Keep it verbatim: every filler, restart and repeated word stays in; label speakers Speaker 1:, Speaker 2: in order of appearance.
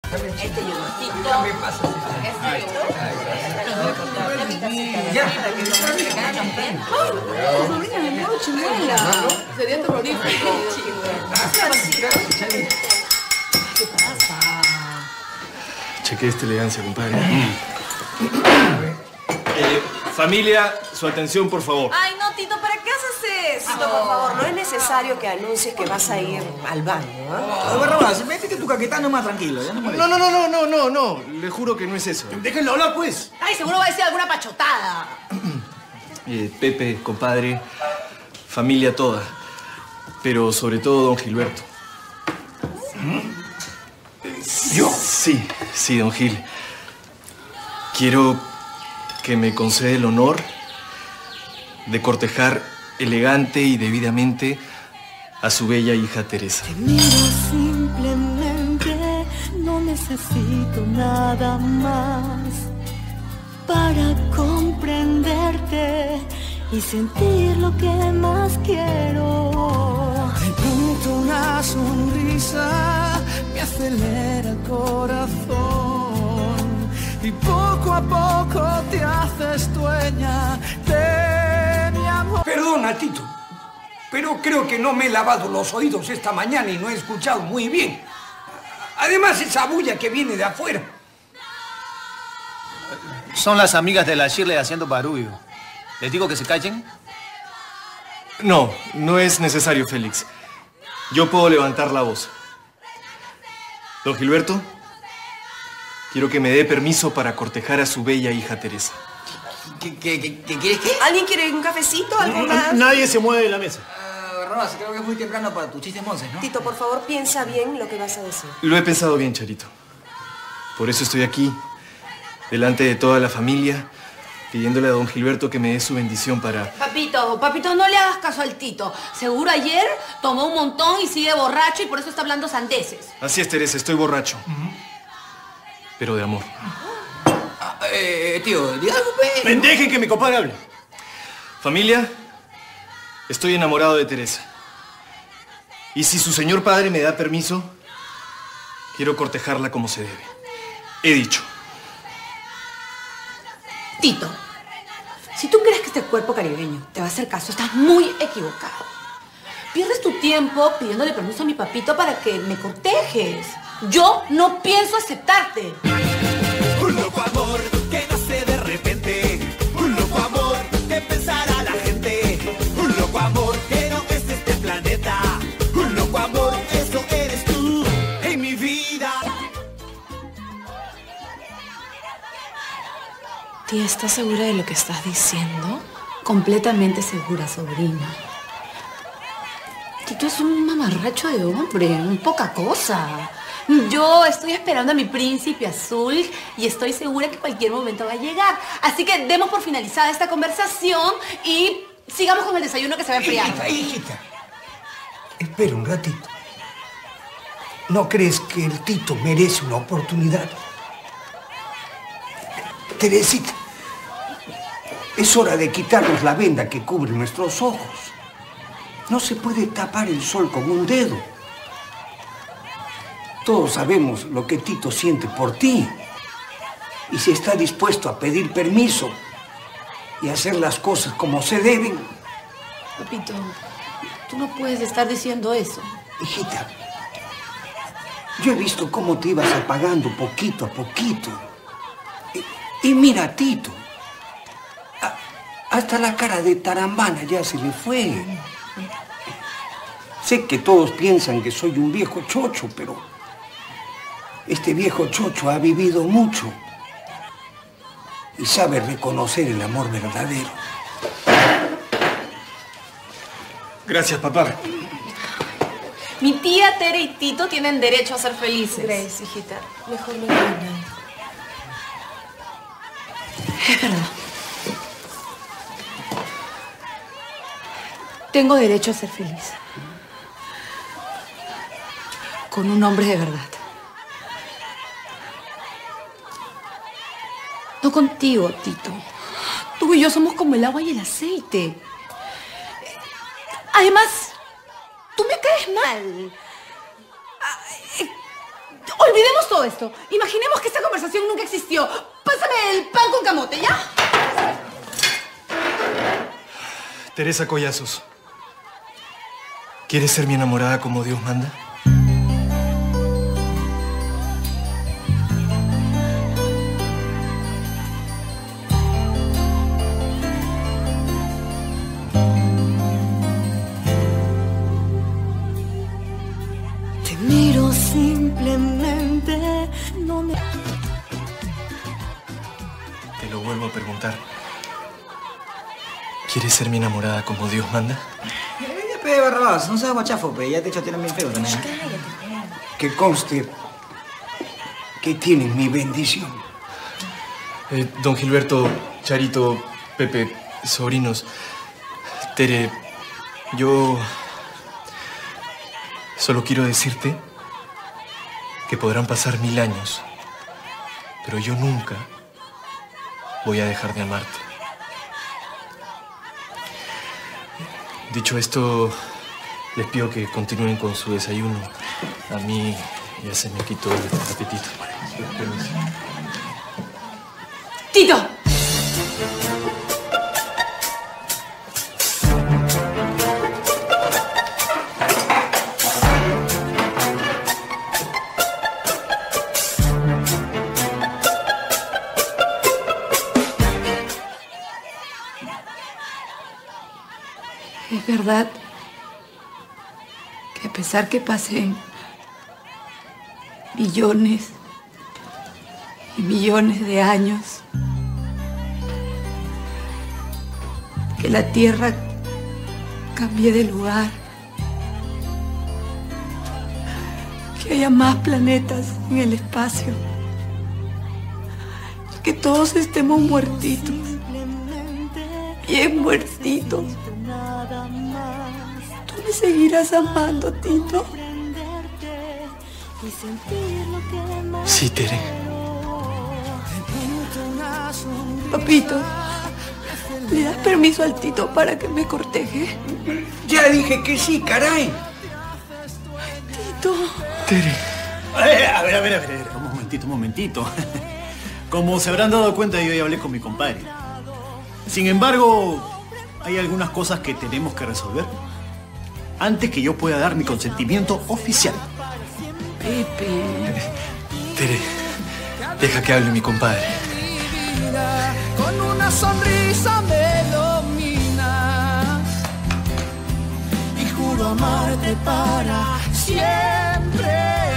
Speaker 1: Este yogurtito.
Speaker 2: ¿Qué pasa?
Speaker 1: Este yogur.
Speaker 2: Ya.
Speaker 1: Sería terrorífico. ¿Qué pasa?
Speaker 3: Cheque esta elegancia, compadre. Eh, familia, su atención, por favor.
Speaker 1: Ay, no, Tito, ¿para qué haces eso?
Speaker 4: Tito, por favor, no es necesario que anuncies que vas a ir al baño, ¿eh?
Speaker 2: Barrabás, métete tu caquetano más tranquilo. Ya no,
Speaker 3: No, no, no, no, no, no, no. Le juro que no es eso.
Speaker 2: Déjenlo hablar, pues.
Speaker 1: Ay, seguro va a decir alguna pachotada.
Speaker 3: Eh, Pepe, compadre, familia toda. Pero sobre todo don Gilberto.
Speaker 2: ¿Yo?
Speaker 3: Sí, sí, don Gil. Quiero que me conceda el honor de cortejar elegante y debidamente a su bella hija Teresa.
Speaker 5: Te miro simplemente, no necesito nada más para comprenderte y sentir lo que más quiero.
Speaker 6: De pronto una sonrisa me acelera el corazón y poco a poco te haces dueña de mi amor.
Speaker 2: Perdona, Tito, pero creo que no me he lavado los oídos esta mañana y no he escuchado muy bien. Además, esa bulla que viene de afuera.
Speaker 7: Son las amigas de la Shirley haciendo barullo. ¿Les digo que se callen?
Speaker 3: No, no es necesario, Félix. Yo puedo levantar la voz. Don Gilberto, quiero que me dé permiso para cortejar a su bella hija Teresa.
Speaker 2: ¿Qué, qué, qué, qué quieres qué?
Speaker 4: ¿Alguien quiere un cafecito? ¿Algo más?
Speaker 7: Nadie se mueve de la mesa.
Speaker 2: Uh, Barrabás, creo que es muy temprano para tus chistes monces, ¿no?
Speaker 4: Tito, por favor, piensa bien lo que vas a decir.
Speaker 3: Lo he pensado bien, Charito. Por eso estoy aquí, delante de toda la familia, pidiéndole a don Gilberto que me dé su bendición para...
Speaker 1: Papito, papito, no le hagas caso al Tito. Seguro ayer tomó un montón y sigue borracho y por eso está hablando sandeces.
Speaker 3: Así es, Teresa, estoy borracho. Uh-huh. Pero de amor.
Speaker 2: Ah, eh, tío, di algo, pues.
Speaker 7: Dejen que mi compadre hable.
Speaker 3: Familia, estoy enamorado de Teresa. Y si su señor padre me da permiso, quiero cortejarla como se debe. He dicho.
Speaker 1: Tito, si tú crees que este cuerpo caribeño te va a hacer caso, estás muy equivocado. Pierdes tu tiempo pidiéndole permiso a mi papito para que me cortejes. Yo no pienso aceptarte.
Speaker 6: Un loco amor que nace de repente. Un loco amor que pensará la gente. Un loco amor que no es de este planeta. Un loco amor, eso eres tú en mi vida.
Speaker 1: Tía, ¿estás segura de lo que estás diciendo? Completamente segura, sobrina. Tito es un mamarracho de hombre, un poca cosa. Yo estoy esperando a mi príncipe azul y estoy segura que cualquier momento va a llegar. Así que demos por finalizada esta conversación y sigamos con el desayuno que se va a enfriar.
Speaker 2: Hijita, hijita. Espera un ratito. ¿No crees que el Tito merece una oportunidad? Teresita, es hora de quitarnos la venda que cubre nuestros ojos. No se puede tapar el sol con un dedo. Todos sabemos lo que Tito siente por ti. Y si está dispuesto a pedir permiso y hacer las cosas como se deben.
Speaker 1: Papito, tú no puedes estar diciendo eso.
Speaker 2: Hijita, yo he visto cómo te ibas apagando poquito a poquito. Y, y mira a Tito. A, hasta la cara de tarambana ya se le fue. Sé que todos piensan que soy un viejo chocho, pero este viejo chocho ha vivido mucho y sabe reconocer el amor verdadero.
Speaker 3: Gracias, papá.
Speaker 1: Mi tía Tere y Tito tienen derecho a ser felices.
Speaker 4: Grace, hijita, mejor no digas nada.
Speaker 1: Es verdad. Tengo derecho a ser feliz. Con un hombre de verdad. No contigo, Tito. Tú y yo somos como el agua y el aceite. Además, tú me caes mal. olvidemos todo esto. Imaginemos que esta conversación nunca existió. Pásame el pan con camote, ¿ya?
Speaker 3: Teresa Collazos, ¿quieres ser mi enamorada como Dios manda?
Speaker 5: Te miro simplemente, no me...
Speaker 3: Te lo vuelvo a preguntar. ¿Quieres ser mi enamorada como Dios manda?
Speaker 8: Eh, pe, Barrabás, no seas guachafo, pe. Ya te he hecho tienen bien feo también.
Speaker 2: Que conste que tienes mi bendición.
Speaker 3: Eh, don Gilberto, Charito, Pepe, sobrinos, Tere, yo solo quiero decirte que podrán pasar mil años, pero yo nunca voy a dejar de amarte. Dicho esto, les pido que continúen con su desayuno. A mí ya se me quitó el apetito. Permiso.
Speaker 1: ¡Tito! Es verdad que a pesar que pasen millones y millones de años, que la Tierra cambie de lugar, que haya más planetas en el espacio, que todos estemos muertitos, bien muertitos. ¿Tú me seguirás amando, Tito?
Speaker 3: Sí, Tere.
Speaker 1: Papito, ¿le das permiso al Tito para que me corteje?
Speaker 2: Ya dije que sí, caray.
Speaker 1: Tito.
Speaker 3: Tere.
Speaker 7: Eh, a ver, a ver, a ver, un momentito, un momentito. Como se habrán dado cuenta, yo ya hablé con mi compadre. Sin embargo, hay algunas cosas que tenemos que resolver antes que yo pueda dar mi consentimiento oficial.
Speaker 1: Pepe.
Speaker 3: Tere, deja que hable mi compadre.
Speaker 6: Con una sonrisa me dominas y juro amarte para siempre.